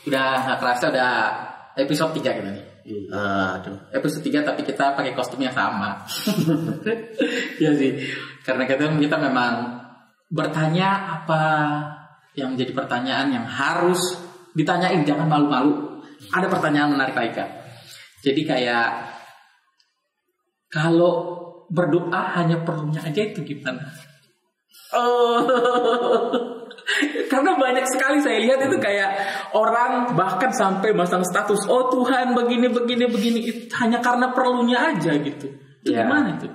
Udah nggak kerasa udah episode 3 kita nih. Episode 3 tapi kita pakai kostum yang sama. Ya sih. Karena kita memang bertanya apa yang menjadi pertanyaan yang harus ditanyain, jangan malu-malu. Ada pertanyaan menarik lagi Kak. Jadi kayak kalau berdoa hanya perlunya aja itu gimana? Karena banyak sekali saya lihat itu kayak orang bahkan sampai masang status, oh Tuhan begini itu hanya karena perlunya aja gitu. Itu gimana itu?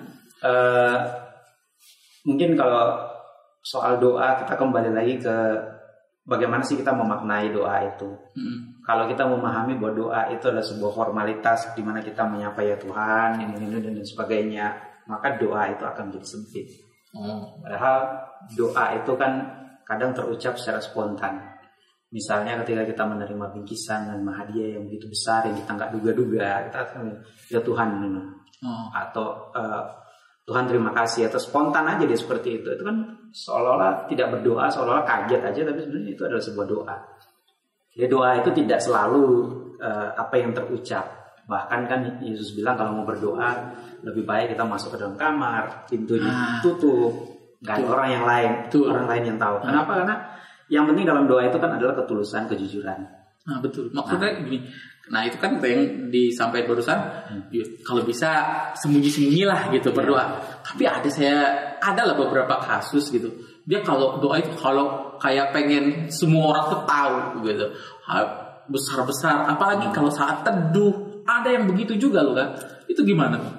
Mungkin kalau soal doa kita kembali lagi ke bagaimana sih kita memaknai doa itu. Kalau kita memahami bahwa doa itu adalah sebuah formalitas di mana kita menyapa ya Tuhan ini dan sebagainya, maka doa itu akan menjadi sempit. Padahal doa itu kan kadang terucap secara spontan. Misalnya ketika kita menerima bingkisan dan hadiah yang begitu besar yang kita nggak duga-duga, kita akan ya Tuhan atau Tuhan terima kasih, atau spontan aja dia seperti itu. Itu kan seolah-olah tidak berdoa, seolah-olah kaget aja, tapi sebenarnya itu adalah sebuah doa. Jadi doa itu tidak selalu apa yang terucap. Bahkan kan Yesus bilang kalau mau berdoa lebih baik kita masuk ke dalam kamar, pintunya tutup, nggak ada orang yang lain, orang lain yang tahu. Kenapa? Karena yang penting dalam doa itu kan adalah ketulusan, kejujuran. Betul. Maksudnya gini. Nah itu kan yang disampaikan barusan. Kalau bisa sembunyi-sembunyilah gitu berdoa. Tapi adalah beberapa kasus gitu. Dia kalau doa itu kalau kayak pengen semua orang tuh tahu gitu, besar-besar. Apalagi kalau saat teduh, ada yang begitu juga loh kan. Itu gimana tuh?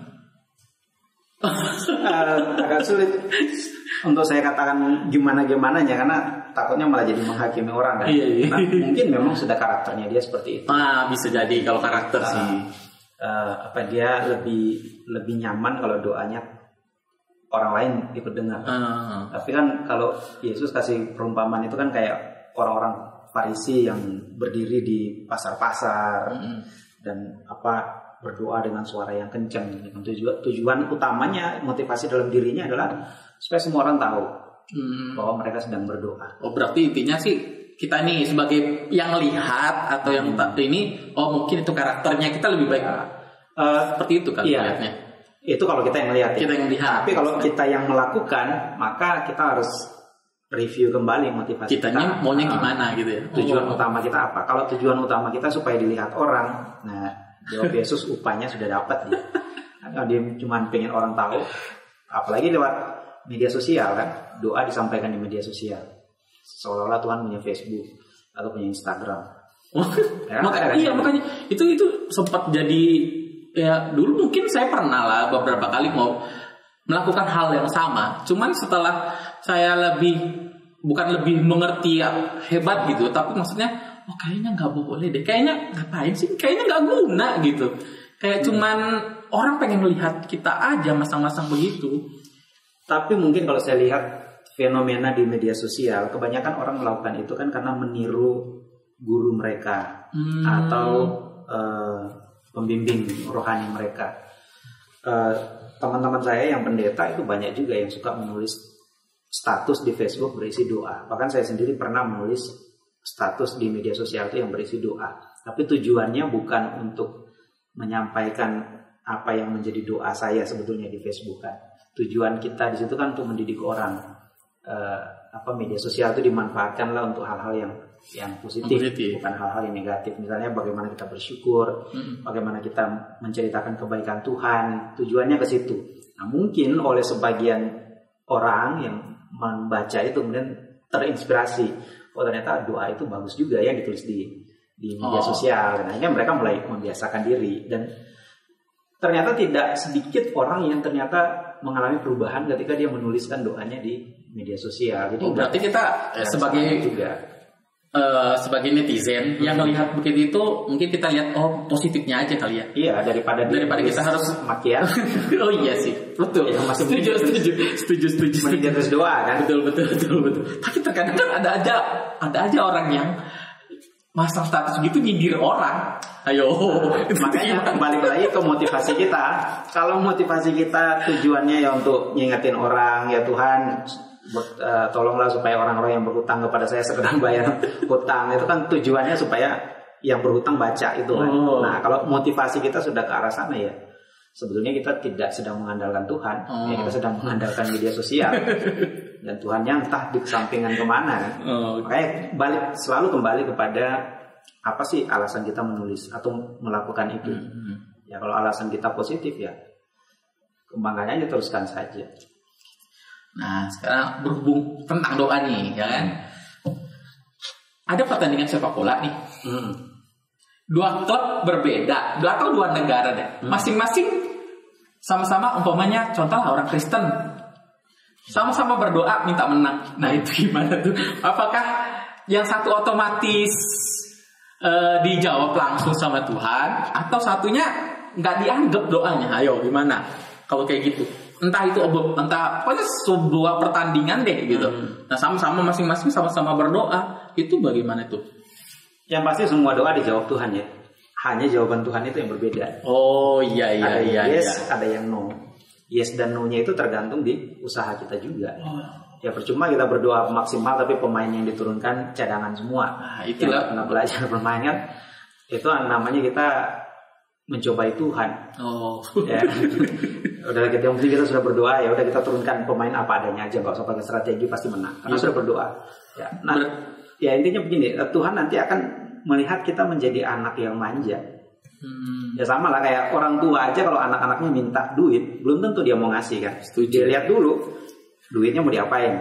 Agak sulit untuk saya katakan gimana-gimananya, karena takutnya malah jadi menghakimi orang kan. Iya. Nah, mungkin memang sudah karakternya dia seperti itu. Bisa jadi kalau karakter sih. Dia lebih nyaman kalau doanya orang lain ikut dengar. Tapi kan kalau Yesus kasih perumpamaan itu kan kayak orang-orang Farisi yang berdiri di pasar-pasar dan berdoa dengan suara yang kencang. Tujuan utamanya, motivasi dalam dirinya adalah supaya semua orang tahu bahwa mereka sedang berdoa. Berarti intinya sih kita nih sebagai yang lihat atau yang ini, mungkin itu karakternya kita lebih baik seperti itu kan lihatnya. Itu kalau kita yang melihat. Kita yang lihat. Tapi kalau kita yang melakukan, maka kita harus review kembali motivasi kitanya kita. Maunya gimana gitu ya. Tujuan utama kita apa? Kalau tujuan utama kita supaya dilihat orang, jawab Yesus upahnya sudah dapat dia. Kalau dia cuma pengen orang tahu, apalagi lewat media sosial kan, doa disampaikan di media sosial, seolah-olah Tuhan punya Facebook atau punya Instagram. Makanya itu sempat jadi ya dulu mungkin saya pernah lah beberapa kali mau melakukan hal yang sama. Cuman setelah saya bukan lebih mengerti hebat gitu, tapi maksudnya kayaknya nggak boleh deh, kayaknya ngapain sih, kayaknya nggak guna gitu. Kayak cuman orang pengen melihat kita aja masang-masang begitu. Tapi mungkin kalau saya lihat fenomena di media sosial, kebanyakan orang melakukan itu kan karena meniru guru mereka atau pembimbing rohani mereka. Teman-teman saya yang pendeta itu banyak juga yang suka menulis status di Facebook berisi doa. Bahkan saya sendiri pernah menulis status di media sosial itu yang berisi doa. Tapi tujuannya bukan untuk menyampaikan apa yang menjadi doa saya sebetulnya di Facebook kan. Tujuan kita di situ kan untuk mendidik orang. Media sosial itu dimanfaatkanlah untuk hal-hal yang positif, bukan hal-hal yang negatif. Misalnya bagaimana kita bersyukur, bagaimana kita menceritakan kebaikan Tuhan. Tujuannya ke situ. Nah, mungkin oleh sebagian orang yang membaca itu kemudian terinspirasi. Ternyata doa itu bagus juga yang ditulis di media sosial. Dan akhirnya mereka mulai membiasakan diri. Dan ternyata tidak sedikit orang yang ternyata mengalami perubahan ketika dia menuliskan doanya di media sosial. Jadi berarti kita sebagai netizen yang melihat begitu itu, mungkin kita lihat positifnya aja kali ya. Iya, daripada kita harus makian. Oh iya sih, betul. Ya, setuju. Mending terus doa kan. Betul. Tapi terkadang kan ada aja orang yang masang status gitu nyindir orang. Ayo, makanya balik lagi ke motivasi kita. Kalau motivasi kita tujuannya ya untuk ngingetin orang, ya Tuhan, tolonglah supaya orang-orang yang berhutang kepada saya segera bayar hutang. Itu kan tujuannya supaya yang berhutang baca itu kan. Nah kalau motivasi kita sudah ke arah sana ya, sebetulnya kita tidak sedang mengandalkan Tuhan, ya kita sedang mengandalkan media sosial. Dan Tuhannya entah di sampingan kemana kan. Makanya selalu kembali kepada apa sih alasan kita menulis atau melakukan itu. Ya kalau alasan kita positif ya kembangkannya aja, teruskan saja. Nah sekarang berhubung tentang doa nih ya kan. Ada pertandingan sepak bola nih. Dua klub berbeda, atau dua negara deh. Masing-masing sama-sama umpamanya contohlah orang Kristen. Sama-sama berdoa minta menang. Nah itu gimana tuh? Apakah yang satu otomatis dijawab langsung sama Tuhan, atau satunya nggak dianggap doanya? Ayo gimana? Kalau kayak gitu. Entah pokoknya sebuah pertandingan deh gitu. Nah sama-sama masing-masing sama-sama berdoa, itu bagaimana tuh? Yang pasti semua doa dijawab Tuhan ya. Hanya jawaban Tuhan itu yang berbeda. Oh iya. Ada yang yes, ada yang no. Yes dan no-nya itu tergantung di usaha kita juga. Ya percuma kita berdoa maksimal tapi pemain yang diturunkan cadangan semua. Nah, itulah pernah belajar bermain kan. Itu namanya kita mencobai Tuhan. Ya. Udah yang penting kita sudah berdoa, ya udah kita turunkan pemain apa adanya aja, nggak usah pakai strategi, pasti menang karena sudah berdoa. Ya. Nah, ya intinya begini, Tuhan nanti akan melihat kita menjadi anak yang manja. Ya sama lah kayak orang tua aja, kalau anak-anaknya minta duit belum tentu dia mau ngasih kan. Dia lihat dulu duitnya mau diapain,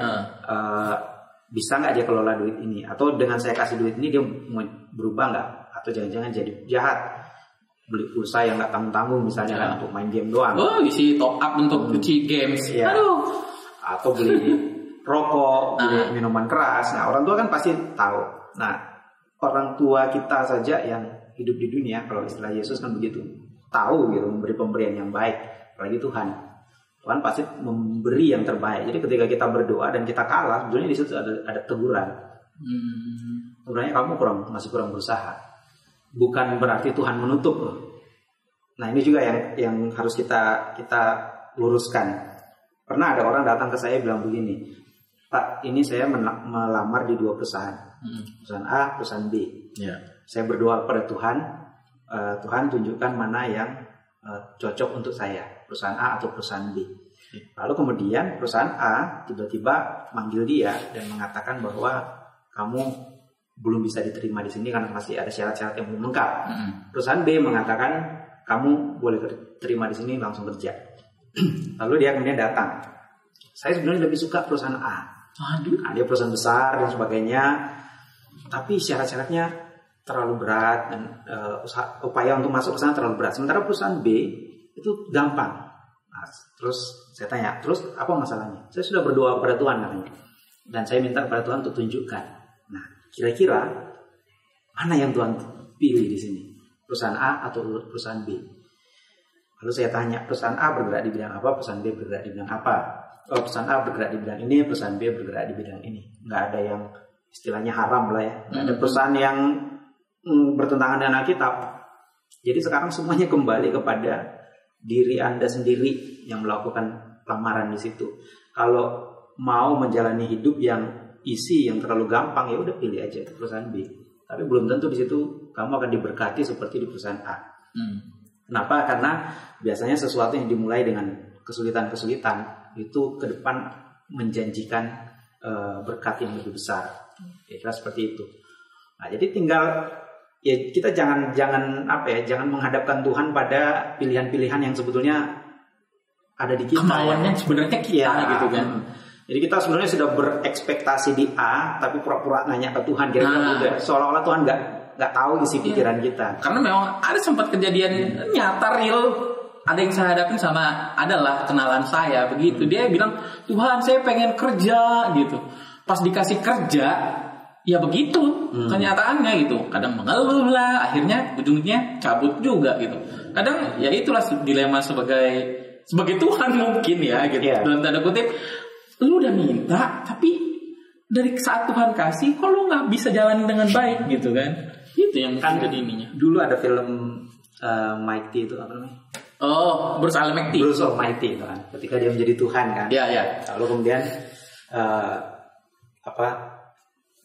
bisa nggak dia kelola duit ini, atau dengan saya kasih duit ini dia mau berubah nggak, atau jangan-jangan jadi jahat, beli pulsa yang nggak tanggung-tanggung misalnya kan untuk main game doang. Isi top up untuk cuci games. Ya. Atau beli rokok, beli minuman keras. Nah orang tua kan pasti tahu. Nah orang tua kita saja yang hidup di dunia, kalau istilah Yesus kan begitu, tahu gitu memberi pemberian yang baik. Apalagi Tuhan pasti memberi yang terbaik. Jadi ketika kita berdoa dan kita kalah, sebenarnya di situ ada teguran. Sebenarnya kamu masih kurang berusaha. Bukan berarti Tuhan menutup loh. Nah ini juga yang harus kita luruskan. Pernah ada orang datang ke saya bilang begini, Pak, ini saya melamar di 2 perusahaan, perusahaan A, perusahaan B. Saya berdoa kepada Tuhan, Tuhan tunjukkan mana yang cocok untuk saya, perusahaan A atau perusahaan B. Lalu kemudian perusahaan A tiba-tiba manggil dia dan mengatakan bahwa kamu belum bisa diterima di sini karena masih ada syarat-syarat yang belum lengkap. Perusahaan B mengatakan kamu boleh terima di sini langsung kerja. Lalu dia kemudian datang. Saya sebenarnya lebih suka perusahaan A. Nah, dia perusahaan besar dan sebagainya, tapi syarat-syaratnya terlalu berat dan upaya untuk masuk ke sana terlalu berat. Sementara perusahaan B itu gampang. Nah, terus saya tanya, terus apa masalahnya? Saya sudah berdoa kepada Tuhan katanya, dan saya minta kepada Tuhan untuk tunjukkan. Nah, kira-kira mana yang Tuhan pilih di sini? Perusahaan A atau perusahaan B? Lalu saya tanya, perusahaan A bergerak di bidang apa? Perusahaan B bergerak di bidang apa? Perusahaan A bergerak di bidang ini, perusahaan B bergerak di bidang ini. Nggak ada yang istilahnya haram lah ya. Nggak ada perusahaan yang bertentangan dengan Alkitab. Jadi sekarang semuanya kembali kepada diri Anda sendiri yang melakukan lamaran di situ. Kalau mau menjalani hidup yang yang terlalu gampang, ya udah pilih aja perusahaan B. Tapi belum tentu di situ kamu akan diberkati seperti di perusahaan A. Kenapa? Karena biasanya sesuatu yang dimulai dengan kesulitan-kesulitan itu ke depan menjanjikan berkat yang lebih besar. Kira-kira seperti itu. Nah, jadi tinggal ya kita jangan menghadapkan Tuhan pada pilihan-pilihan yang sebetulnya ada di kita. Kemauannya sebenarnya kita gitu kan. Jadi kita sebenarnya sudah berekspektasi di A, tapi pura-pura nanya ke Tuhan, kira-kira juga seolah-olah Tuhan nggak tahu isi pikiran kita. Karena memang ada sempat kejadian nyata real, ada yang saya hadapin sama adalah kenalan saya begitu. Dia bilang, Tuhan saya pengen kerja gitu. Pas dikasih kerja, ya begitu kenyataannya gitu. Kadang mengeluh lah, akhirnya ujungnya cabut juga gitu. Kadang ya itulah dilema sebagai Tuhan mungkin ya gitu. Dalam tanda kutip, lu udah minta tapi dari saat Tuhan kasih kok lu nggak bisa jalanin dengan baik gitu kan. Itu yang kan jadi ininya. Dulu ada film Mighty itu apa namanya? Bruce Almighty. Bruce Almighty itu kan. Ketika dia menjadi Tuhan kan. Iya. Lalu kemudian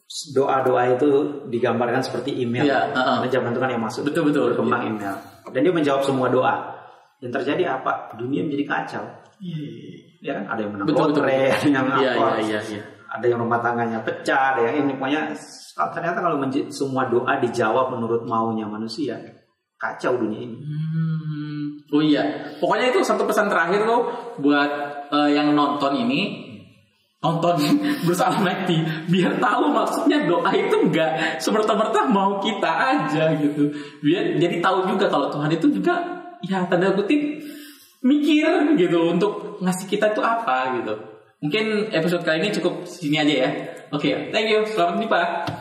doa-doa itu digambarkan seperti email. Karena zaman itu kan yang masuk. Betul. Berkembang email. Dan dia menjawab semua doa. Yang terjadi apa? Dunia menjadi kacau. Ya kan? Ada yang menang lotre, ada yang apa? Ada yang rumah tangganya pecah, ada yang ini. Pokoknya ternyata kalau semua doa dijawab menurut maunya manusia, kacau dunia ini. Oh iya, pokoknya itu satu pesan terakhir lo buat yang nonton ini. Nonton Bersama McD biar tahu maksudnya doa itu enggak semerta-merta mau kita aja gitu. Biar jadi tahu juga kalau Tuhan itu juga ya tanda kutip mikir gitu untuk ngasih kita itu apa gitu. Mungkin episode kali ini cukup sini aja ya. Oke, thank you. Selamat jumpa.